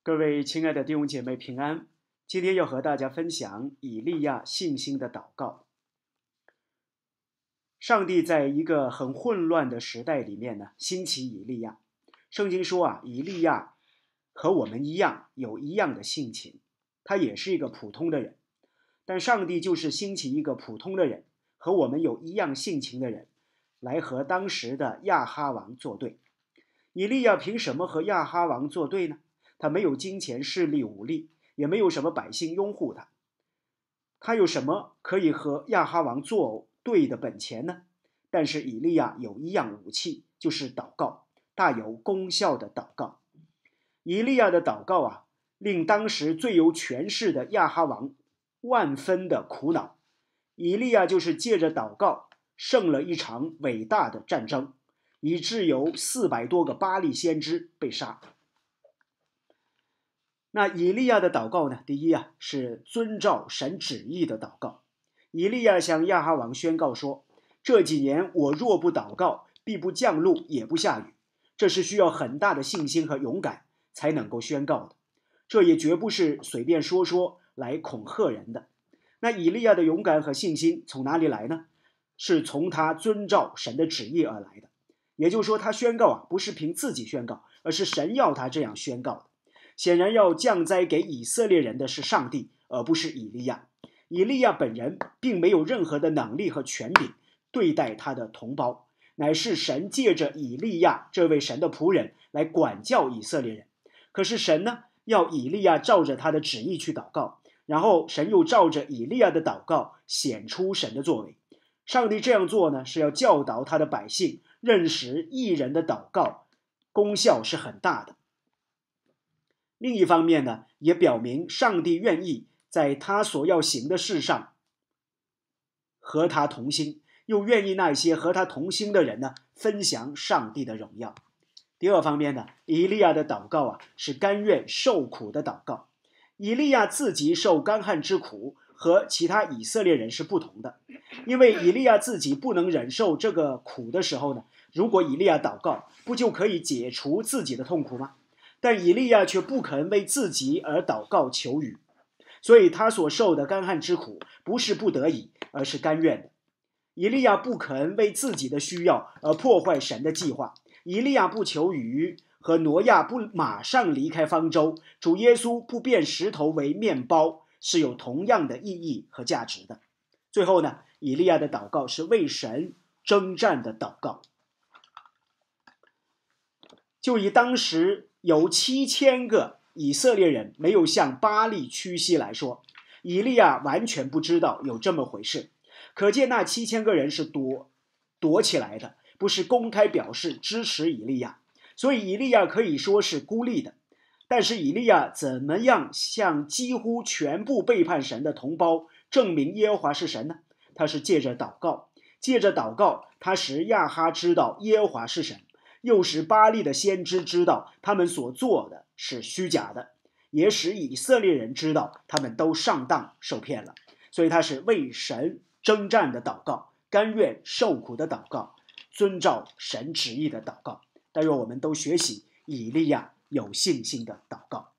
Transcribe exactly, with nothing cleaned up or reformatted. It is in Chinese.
各位亲爱的弟兄姐妹平安，今天要和大家分享以利亚信心的祷告。上帝在一个很混乱的时代里面呢，兴起以利亚。圣经说啊，以利亚和我们一样，有一样的性情，他也是一个普通的人。但上帝就是兴起一个普通的人，和我们有一样性情的人，来和当时的亚哈王作对。以利亚凭什么和亚哈王作对呢？他没有金钱、势力、武力，也没有什么百姓拥护他。他有什么可以和亚哈王作对的本钱呢？但是以利亚有一样武器，就是祷告，大有功效的祷告。以利亚的祷告啊，令当时最有权势的亚哈王万分的苦恼。以利亚就是借着祷告胜了一场伟大的战争，以致有四百多个巴力先知被杀。那以利亚的祷告呢？第一啊，是遵照神旨意的祷告。以利亚向亚哈王宣告说，这几年我若不祷告，必不降露，也不下雨。这是需要很大的信心和勇敢才能够宣告的。这也绝不是随便说说来恐吓人的。那以利亚的勇敢和信心从哪里来呢？是从他遵照神的旨意而来的。也就是说，他宣告啊，不是凭自己宣告，而是神要他这样宣告的。显然要降灾给以色列人的是上帝，而不是以利亚。以利亚本人并没有任何的能力和权柄对待他的同胞，乃是神借着以利亚这位神的仆人来管教以色列人。可是神呢，要以利亚照着他的旨意去祷告，然后神又照着以利亚的祷告显出神的作为。上帝这样做呢，是要教导他的百姓认识义人的祷告功效是很大的。另一方面呢，也表明上帝愿意在他所要行的事上和他同心，又愿意那些和他同心的人呢，分享上帝的荣耀。第二方面呢，以利亚的祷告啊，是甘愿受苦的祷告。以利亚自己受干旱之苦和其他以色列人是不同的，因为以利亚自己不能忍受这个苦的时候呢，如果以利亚祷告，不就可以解除自己的痛苦吗？但以利亚却不肯为自己而祷告求雨，所以他所受的干旱之苦不是不得已，而是甘愿的。以利亚不肯为自己的需要而破坏神的计划。以利亚不求雨，和挪亚不马上离开方舟，主耶稣不变石头为面包，是有同样的意义和价值的。最后呢，以利亚的祷告是为神征战的祷告。就以当时有七千个以色列人没有向巴力屈膝来说，以利亚完全不知道有这么回事。可见那七千个人是躲躲起来的，不是公开表示支持以利亚。所以以利亚可以说是孤立的。但是以利亚怎么样向几乎全部背叛神的同胞证明耶和华是神呢？他是借着祷告，借着祷告，他使亚哈知道耶和华是神，又使巴力的先知知道他们所做的是虚假的，也使以色列人知道他们都上当受骗了。所以他是为神征战的祷告，甘愿受苦的祷告，遵照神旨意的祷告。但愿我们都学习以利亚有信心的祷告。